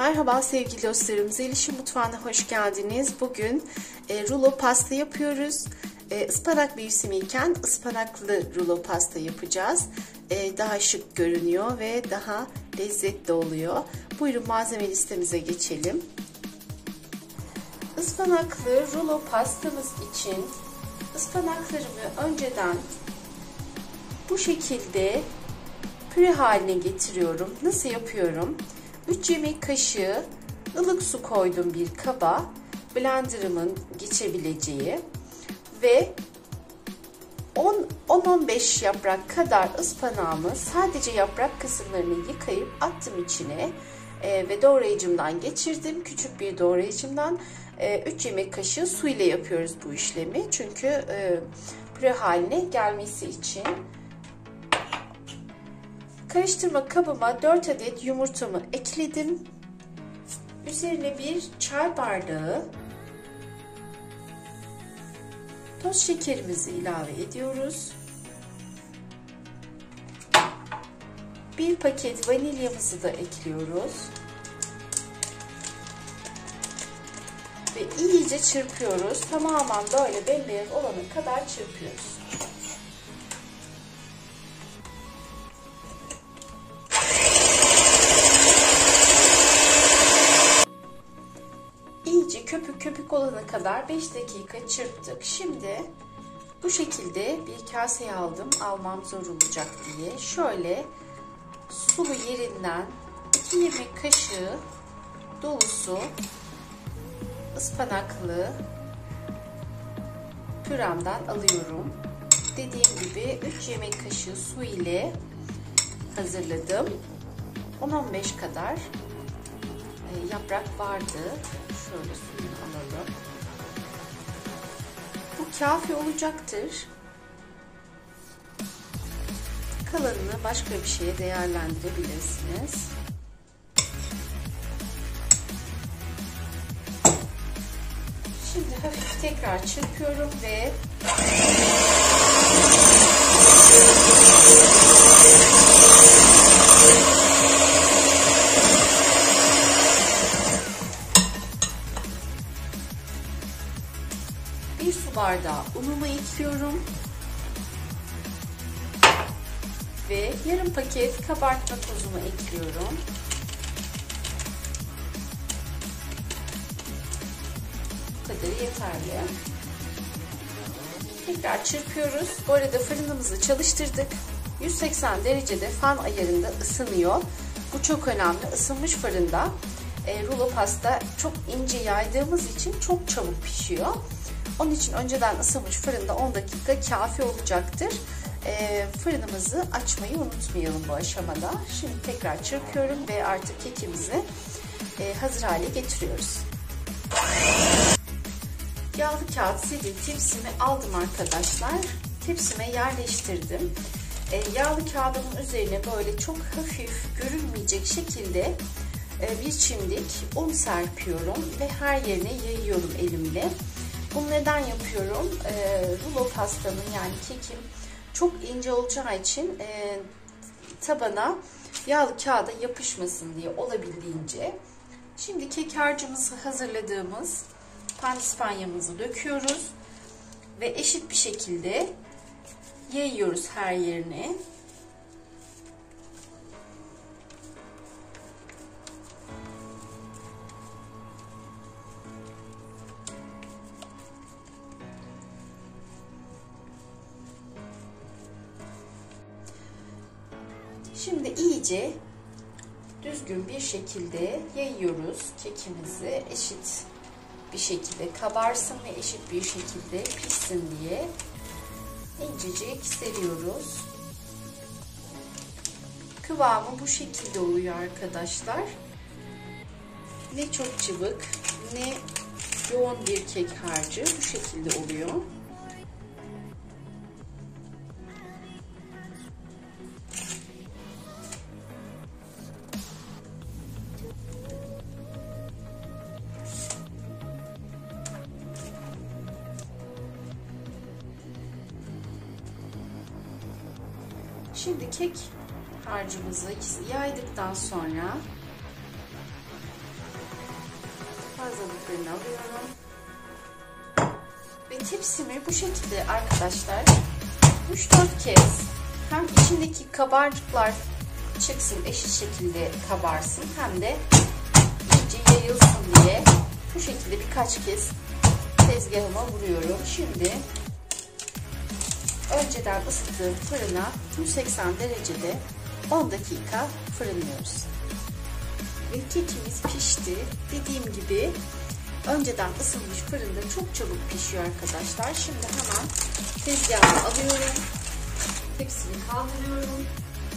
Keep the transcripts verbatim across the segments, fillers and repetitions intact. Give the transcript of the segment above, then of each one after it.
Merhaba sevgili dostlarım, Zeliş'in mutfağına hoş geldiniz. Bugün e, rulo pasta yapıyoruz. E, ıspanak mevsimiyken ıspanaklı rulo pasta yapacağız. E, daha şık görünüyor ve daha lezzetli oluyor. Buyurun malzeme listemize geçelim. Ispanaklı rulo pastamız için ıspanaklarımı önceden bu şekilde püre haline getiriyorum. Nasıl yapıyorum? üç yemek kaşığı ılık su koydum bir kaba, blenderımın geçebileceği ve on on beş yaprak kadar ıspanağımı sadece yaprak kısımlarını yıkayıp attım içine e, ve doğrayıcımdan geçirdim. Küçük bir doğrayıcımdan e, üç yemek kaşığı su ile yapıyoruz bu işlemi. Çünkü e, püre haline gelmesi için. Karıştırma kabıma dört adet yumurtamı ekledim. Üzerine bir çay bardağı toz şekerimizi ilave ediyoruz. Bir paket vanilyamızı da ekliyoruz. Ve iyice çırpıyoruz. Tamamen böyle bembeyaz olana kadar çırpıyoruz. İyice köpük köpük olana kadar beş dakika çırptık. Şimdi bu şekilde bir kaseye aldım. Almam zor olacak diye. Şöyle sulu yerinden iki yemek kaşığı dolusu ıspanaklı püremden alıyorum. Dediğim gibi üç yemek kaşığı su ile hazırladım. on on beş kadar yaprak vardı. Şöyle suyunu alalım. Bu kafi olacaktır. Kalanını başka bir şeye değerlendirebilirsiniz. Şimdi hafif tekrar çırpıyorum ve bir su bardağı unumu ekliyorum ve yarım paket kabartma tozumu ekliyorum. Bu kadar yeterli. Tekrar çırpıyoruz. Bu arada fırınımızı çalıştırdık. yüz seksen derecede fan ayarında ısınıyor. Bu çok önemli. Isınmış fırında e, rulo pasta çok ince yaydığımız için çok çabuk pişiyor. Onun için önceden ısınmış fırında on dakika kafi olacaktır. E, fırınımızı açmayı unutmayalım bu aşamada. Şimdi tekrar çırpıyorum ve artık kekimizi e, hazır hale getiriyoruz. Yağlı kağıt sildim, tepsimi aldım arkadaşlar. Tepsime yerleştirdim. E, yağlı kağıdımın üzerine böyle çok hafif görünmeyecek şekilde e, bir çimdik un serpiyorum ve her yerine yayıyorum elimle. Bunu neden yapıyorum? E, rulo pastanın yani kekim çok ince olacağı için e, tabana yağlı kağıda yapışmasın diye olabildiğince. Şimdi kek harcımızı hazırladığımız pandispanyamızı döküyoruz ve eşit bir şekilde yayıyoruz her yerine. Şimdi iyice düzgün bir şekilde yayıyoruz kekimizi, eşit bir şekilde kabarsın ve eşit bir şekilde pişsin diye incecik seriyoruz. Kıvamı bu şekilde oluyor arkadaşlar. Ne çok cıvık ne yoğun bir kek harcı, bu şekilde oluyor. Şimdi kek harcımızı yaydıktan sonra fazlalıklarını alıyorum. Ve tepsimi bu şekilde arkadaşlar üç dört kez hem içindeki kabarcıklar çıksın, eşit şekilde kabarsın, hem de iyice yayılsın diye bu şekilde birkaç kez tezgahıma vuruyorum. Şimdi önceden ısıttığım fırına yüz seksen derecede on dakika fırınlıyoruz. Ve kekimiz pişti. Dediğim gibi önceden ısınmış fırında çok çabuk pişiyor arkadaşlar. Şimdi hemen tezgahımı alıyorum. Tepsimi kaldırıyorum.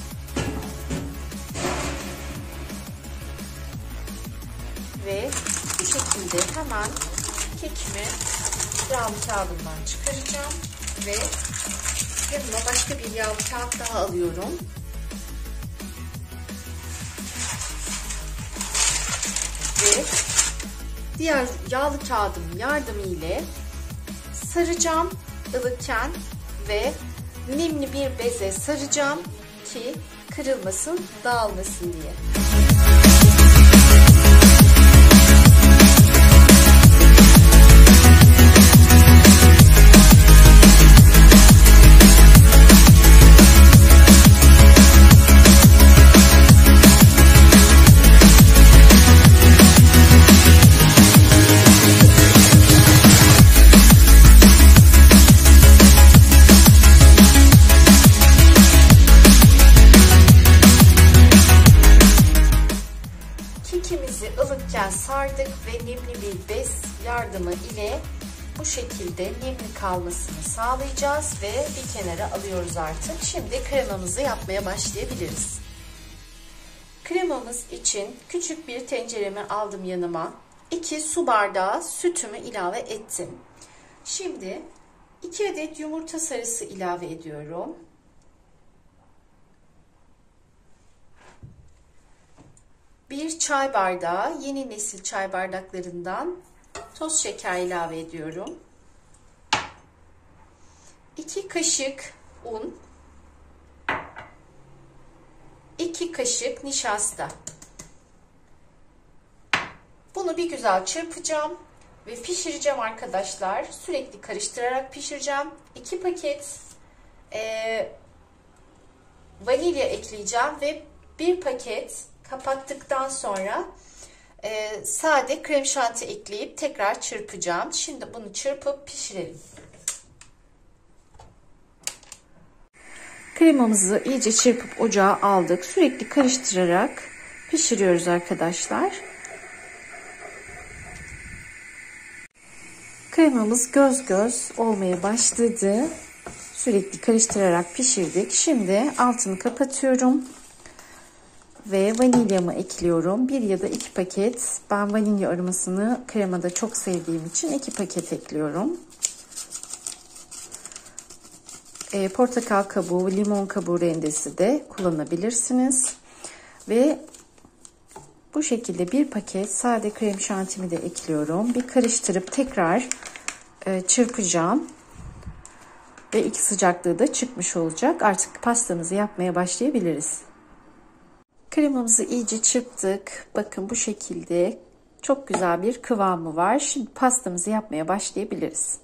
Ve bu şekilde hemen kekimi yağlı kağıdımdan çıkaracağım. Ve yanıma başka bir yağlı kağıt daha alıyorum. Ve diğer yağlı kağıdım yardımıyla saracağım ılıkken ve nemli bir beze saracağım ki kırılmasın, dağılmasın diye. Kekimizi ılıkken sardık ve nemli bir bez yardımı ile bu şekilde nemli kalmasını sağlayacağız ve bir kenara alıyoruz artık. Şimdi kremamızı yapmaya başlayabiliriz. Kremamız için küçük bir tenceremi aldım yanıma. iki su bardağı sütümü ilave ettim. Şimdi iki adet yumurta sarısı ilave ediyorum. bir çay bardağı yeni nesil çay bardaklarından toz şeker ilave ediyorum. iki kaşık un. iki kaşık nişasta. Bunu bir güzel çırpacağım ve pişireceğim arkadaşlar. Sürekli karıştırarak pişireceğim. iki paket e, vanilya ekleyeceğim ve bir paket kapattıktan sonra e, sade krem şanti ekleyip tekrar çırpacağım. Şimdi bunu çırpıp pişirelim. Kremamızı iyice çırpıp ocağa aldık. Sürekli karıştırarak pişiriyoruz arkadaşlar. Kremamız göz göz olmaya başladı. Sürekli karıştırarak pişirdik. Şimdi altını kapatıyorum. Ve vanilyamı ekliyorum. Bir ya da iki paket. Ben vanilya aromasını kremada çok sevdiğim için iki paket ekliyorum. E, portakal kabuğu, limon kabuğu rendesi de kullanabilirsiniz. Ve bu şekilde bir paket sade krem şantimi de ekliyorum. Bir karıştırıp tekrar e, çırpacağım. Ve iki sıcaklığı da çıkmış olacak. Artık pastamızı yapmaya başlayabiliriz. Kremamızı iyice çırptık. Bakın bu şekilde çok güzel bir kıvamı var. Şimdi pastamızı yapmaya başlayabiliriz.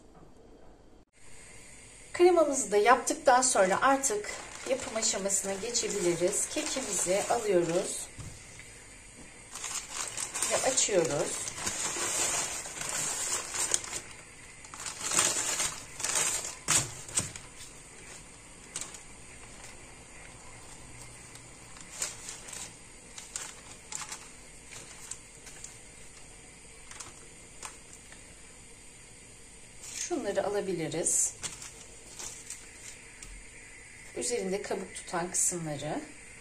Kremamızı da yaptıktan sonra artık yapım aşamasına geçebiliriz. Kekimizi alıyoruz ve açıyoruz. Şunları alabiliriz. Üzerinde kabuk tutan kısımları.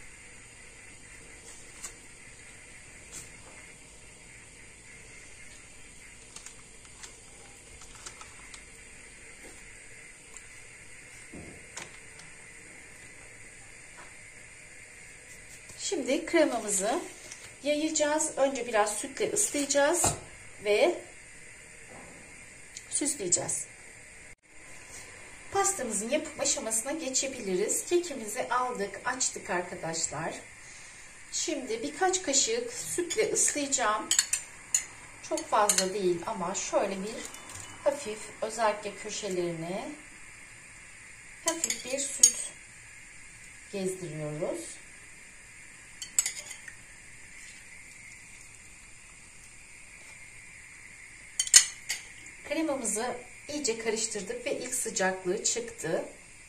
Şimdi kremamızı yayacağız. Önce biraz sütle ıslayacağız ve süsleyeceğiz. Pastamızın yapım aşamasına geçebiliriz. Kekimizi aldık, açtık arkadaşlar. Şimdi birkaç kaşık sütle ıslayacağım. Çok fazla değil ama şöyle bir hafif, özellikle köşelerine hafif bir süt gezdiriyoruz. Kremamızı iyice karıştırdık ve ilk sıcaklığı çıktı.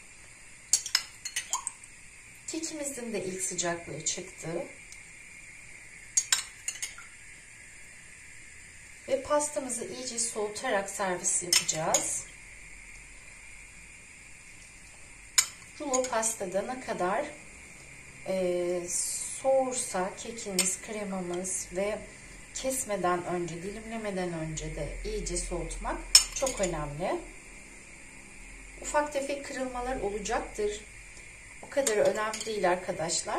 Kekimizin de ilk sıcaklığı çıktı. Ve pastamızı iyice soğutarak servis yapacağız. Rulo pastada ne kadar e, soğursa kekimiz, kremamız ve kesmeden önce, dilimlemeden önce de iyice soğutmak çok önemli. Ufak tefek kırılmalar olacaktır. O kadar önemli değil arkadaşlar.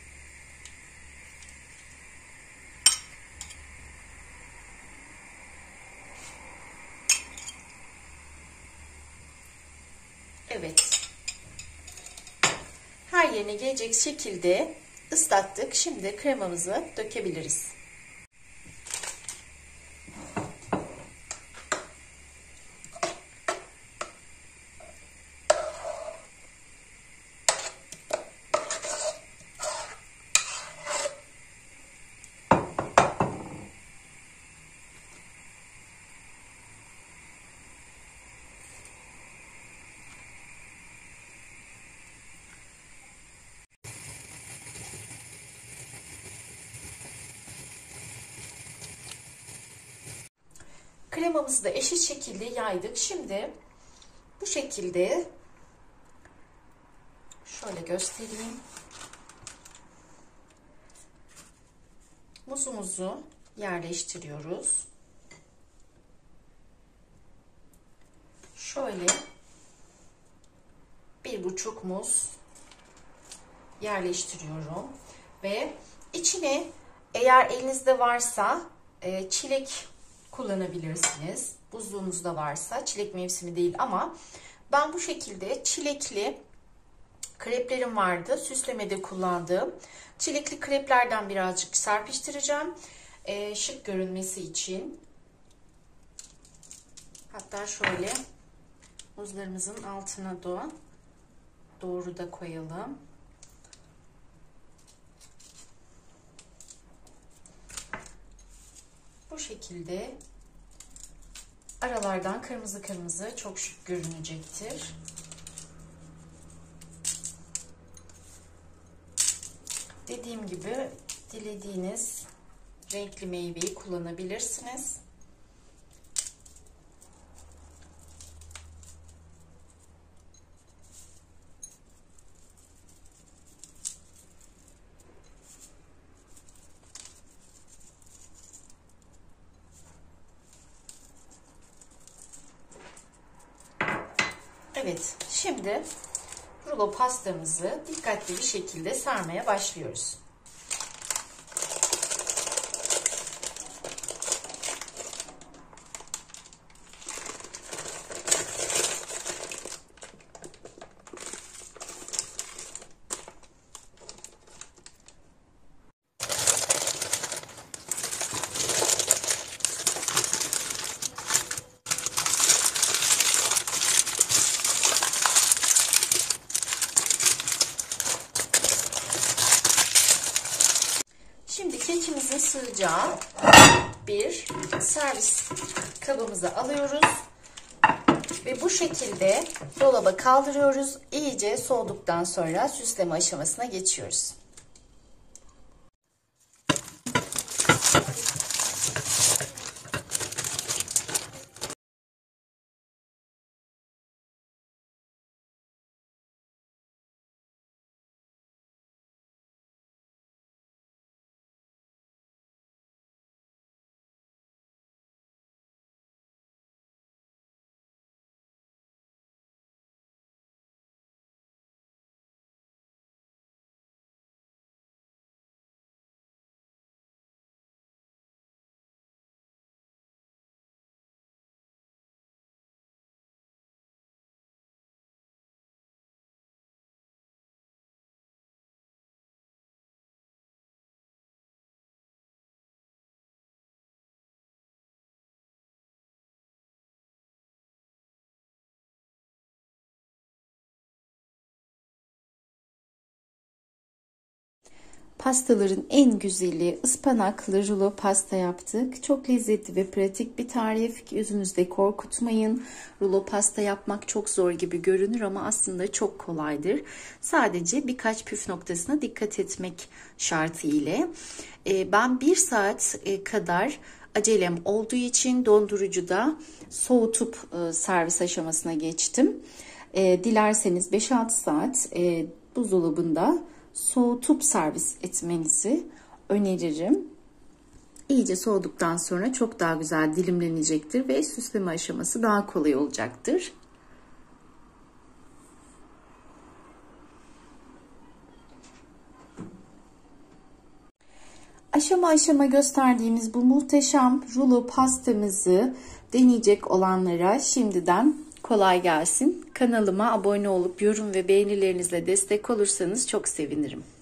Evet. Her yerine gelecek şekilde ıslattık. Şimdi kremamızı dökebiliriz. Kremamızı da eşit şekilde yaydık. Şimdi bu şekilde şöyle göstereyim. Muzumuzu yerleştiriyoruz. Şöyle bir buçuk muz yerleştiriyorum ve içine, eğer elinizde varsa çilek kullanabilirsiniz. Buzluğunuzda varsa, çilek mevsimi değil ama ben bu şekilde çilekli kreplerim vardı. Süslemede kullandığım çilekli kreplerden birazcık serpiştireceğim. E, şık görünmesi için. Hatta şöyle muzlarımızın altına da doğru da koyalım. Bu şekilde aralardan kırmızı kırmızı çok şık görünecektir. Dediğim gibi dilediğiniz renkli meyveyi kullanabilirsiniz. Evet, şimdi rulo pastamızı dikkatli bir şekilde sarmaya başlıyoruz. Şimdi kekimizin sığacağı bir servis kabımıza alıyoruz ve bu şekilde dolaba kaldırıyoruz. İyice soğuduktan sonra süsleme aşamasına geçiyoruz. Pastaların en güzeli ıspanaklı rulo pasta yaptık. Çok lezzetli ve pratik bir tarif. Yüzünüzde korkutmayın. Rulo pasta yapmak çok zor gibi görünür ama aslında çok kolaydır. Sadece birkaç püf noktasına dikkat etmek şartı ile. Ben bir saat kadar acelem olduğu için dondurucuda soğutup servis aşamasına geçtim. Dilerseniz beş altı saat buzdolabında soğutup servis etmenizi öneririm. İyice soğuduktan sonra çok daha güzel dilimlenecektir ve süsleme aşaması daha kolay olacaktır. Aşama aşama gösterdiğimiz bu muhteşem rulo pastamızı deneyecek olanlara şimdiden kolay gelsin. Kanalıma abone olup yorum ve beğenilerinizle destek olursanız çok sevinirim.